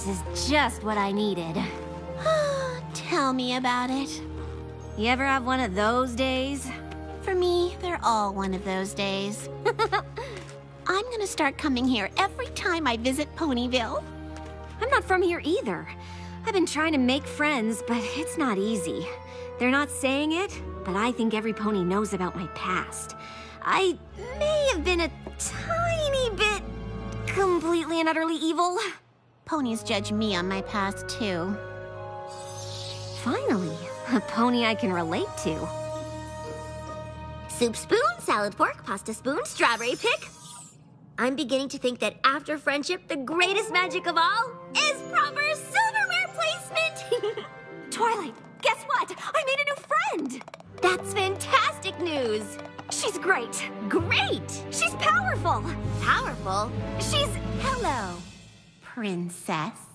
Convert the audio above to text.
is just what I needed. Tell me about it. You ever have one of those days? For me, they're all one of those days. I'm gonna start coming here every time I visit Ponyville. I'm not from here either. I've been trying to make friends, but it's not easy. They're not saying it, but I think every pony knows about my past. I may have been a tiny bit completely and utterly evil. Ponies judge me on my past, too. Finally, a pony I can relate to. Soup spoon, salad fork, pasta spoon, strawberry pick. I'm beginning to think that after friendship, the greatest magic of all is proper silverware placement. Twilight, guess what? I made a new friend! That's fantastic news. She's great. Great. She's powerful. Powerful? She's... Hello, princess.